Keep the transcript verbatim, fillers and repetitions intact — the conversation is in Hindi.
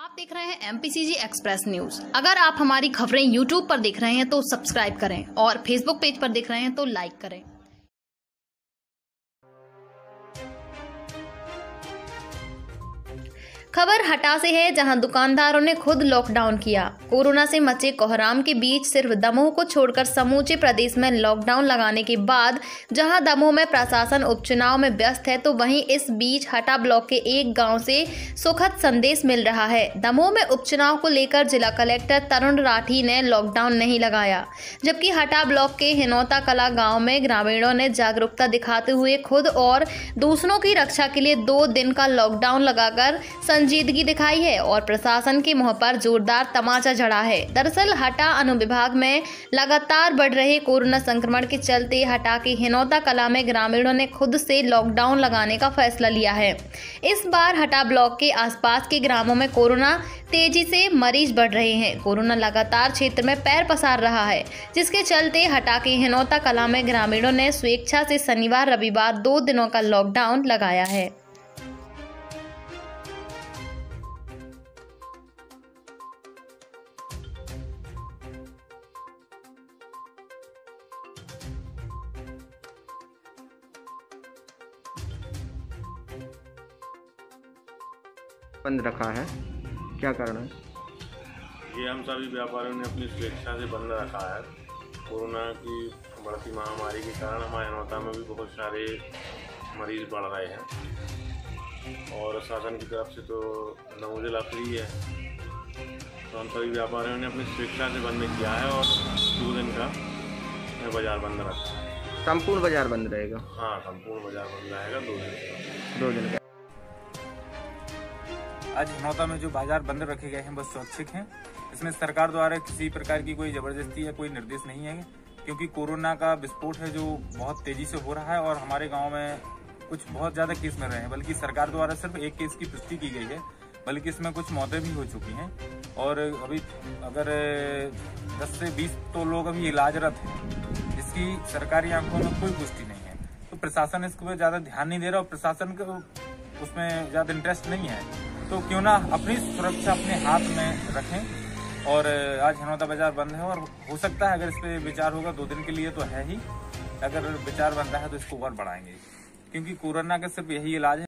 आप देख रहे हैं एमपीसीजी एक्सप्रेस न्यूज। अगर आप हमारी खबरें यूट्यूब पर देख रहे हैं तो सब्सक्राइब करें और फेसबुक पेज पर देख रहे हैं तो लाइक करें। खबर हटा से है, जहां दुकानदारों ने खुद लॉकडाउन किया। कोरोना से मचे कोहराम के बीच सिर्फ दमोह को छोड़कर समूचे प्रदेश में लॉकडाउन लगाने के बाद जहां दमोह में प्रशासन उपचुनाव में व्यस्त है, तो वहीं इस बीच हटा ब्लॉक के एक गांव से सुखद संदेश मिल रहा है। दमोह में उपचुनाव को लेकर जिला कलेक्टर तरुण राठी ने लॉकडाउन नहीं लगाया, जबकि हटा ब्लॉक के हिनौता कला गाँव में ग्रामीणों ने जागरूकता दिखाते हुए खुद और दूसरों की रक्षा के लिए दो दिन का लॉकडाउन लगाकर संजीदगी दिखाई है और प्रशासन के मुंह पर जोरदार तमाचा जड़ा है। दरअसल हटा अनुविभाग में लगातार बढ़ रहे कोरोना संक्रमण के चलते हटा के हिनौता कला में ग्रामीणों ने खुद से लॉकडाउन लगाने का फैसला लिया है। इस बार हटा ब्लॉक के आसपास के ग्रामों में कोरोना तेजी से मरीज बढ़ रहे हैं। कोरोना लगातार क्षेत्र में पैर पसार रहा है, जिसके चलते हटा के हिनौता कला में ग्रामीणों ने स्वेच्छा से शनिवार रविवार दो दिनों का लॉकडाउन लगाया है। बंद रखा है, क्या कारण है? ये हम सभी व्यापारियों ने अपनी स्वेच्छा से बंद रखा है। कोरोना की बढ़ती महामारी के कारण हमारे हिनौता में भी बहुत सारे मरीज बढ़ रहे हैं और शासन की तरफ से तो नौ जिला फ्री है, तो हम सभी व्यापारियों ने अपनी स्वेच्छा से बंद किया है और दो दिन का बाजार बंद रखा है। संपूर्ण बाजार बंद रहेगा? हाँ, संपूर्ण बाजार बंद रहेगा दो दिन का। दो दिन का। आज हिनौता में जो बाजार बंद रखे गए हैं बस स्वैच्छिक हैं। इसमें सरकार द्वारा किसी प्रकार की कोई जबरदस्ती या कोई निर्देश नहीं है, क्योंकि कोरोना का विस्फोट है जो बहुत तेजी से हो रहा है और हमारे गांव में कुछ बहुत ज्यादा केस मिल रहे हैं। बल्कि सरकार द्वारा सिर्फ एक केस की पुष्टि की गई है, बल्कि इसमें कुछ मौतें भी हो चुकी हैं और अभी अगर दस से बीस तो लोग अभी इलाजरत हैं, जिसकी सरकारी आंखों में कोई पुष्टि नहीं है। तो प्रशासन इसको ज्यादा ध्यान नहीं दे रहा और प्रशासन को उसमें ज्यादा इंटरेस्ट नहीं है, तो क्यों ना अपनी सुरक्षा अपने हाथ में रखें। और आज हिनौता बाजार बंद है और हो सकता है अगर इस पे विचार होगा दो दिन के लिए तो है ही, अगर विचार बन रहा है तो इसको और बढ़ाएंगे, क्योंकि कोरोना का सिर्फ यही इलाज है।